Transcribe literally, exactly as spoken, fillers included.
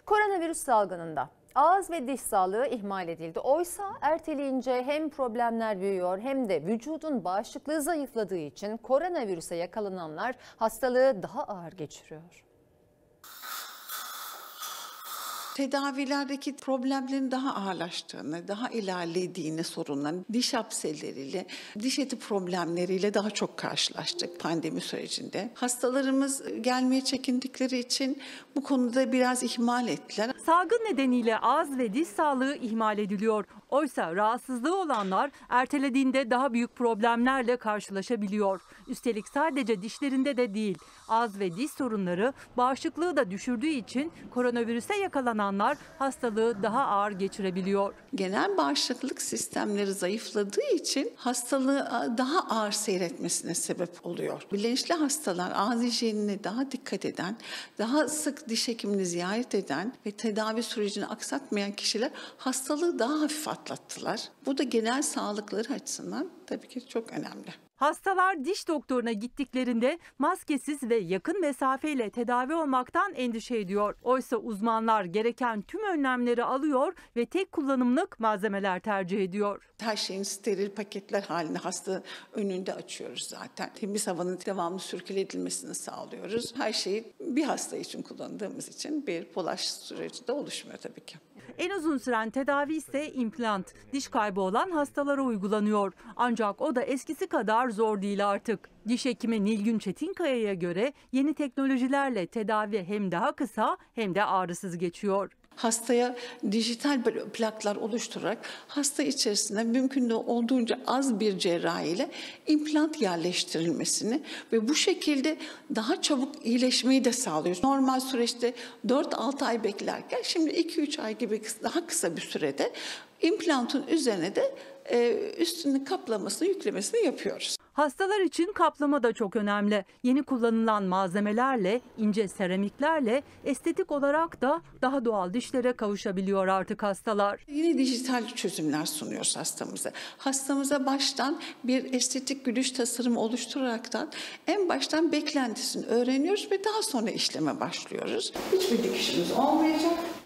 Koronavirüs salgınında ağız ve diş sağlığı ihmal edildi. Oysa erteleyince hem problemler büyüyor hem de vücudun bağışıklığı zayıfladığı için koronavirüse yakalananlar hastalığı daha ağır geçiriyor. Tedavilerdeki problemlerin daha ağırlaştığını, daha ilerlediğini sorunların, diş hapseleriyle, diş eti problemleriyle daha çok karşılaştık pandemi sürecinde. Hastalarımız gelmeye çekindikleri için bu konuda biraz ihmal ettiler. Salgın nedeniyle ağız ve diş sağlığı ihmal ediliyor. Oysa rahatsızlığı olanlar ertelediğinde daha büyük problemlerle karşılaşabiliyor. Üstelik sadece dişlerinde de değil, ağız ve diş sorunları bağışıklığı da düşürdüğü için koronavirüse yakalananlar hastalığı daha ağır geçirebiliyor. Genel bağışıklık sistemleri zayıfladığı için hastalığı daha ağır seyretmesine sebep oluyor. Bilinçli hastalar ağız hijyenine daha dikkat eden, daha sık diş hekimini ziyaret eden ve tedavi sürecini aksatmayan kişiler hastalığı daha hafif atlattılar. Bu da genel sağlıkları açısından tabii ki çok önemli. Hastalar diş doktoruna gittiklerinde maskesiz ve yakın mesafeyle tedavi olmaktan endişe ediyor. Oysa uzmanlar gereken tüm önlemleri alıyor ve tek kullanımlık malzemeler tercih ediyor. Her şeyin steril paketler halinde hasta önünde açıyoruz zaten. Temiz havanın devamlı sirküle edilmesini sağlıyoruz. Her şeyi bir hasta için kullandığımız için bir bulaş süreci de oluşmuyor tabii ki. En uzun süren tedavi ise implant. Diş kaybı olan hastalara uygulanıyor. Ancak o da eskisi kadar zor değil artık. Diş hekimi Nilgün Çetinkaya'ya göre yeni teknolojilerle tedavi hem daha kısa hem de ağrısız geçiyor. Hastaya dijital plaklar oluşturarak hasta içerisinde mümkün olduğunca az bir cerrahiyle implant yerleştirilmesini ve bu şekilde daha çabuk iyileşmeyi de sağlıyoruz. Normal süreçte dört altı ay beklerken şimdi iki üç ay gibi daha kısa bir sürede implantın üzerine de üstünü kaplamasını, yüklemesini yapıyoruz. Hastalar için kaplama da çok önemli. Yeni kullanılan malzemelerle, ince seramiklerle estetik olarak da daha doğal dişlere kavuşabiliyor artık hastalar. Yine dijital çözümler sunuyoruz hastamıza. Hastamıza baştan bir estetik gülüş tasarımı oluşturaraktan en baştan beklentisini öğreniyoruz ve daha sonra işleme başlıyoruz. Hiçbir dikişimiz olmayacak.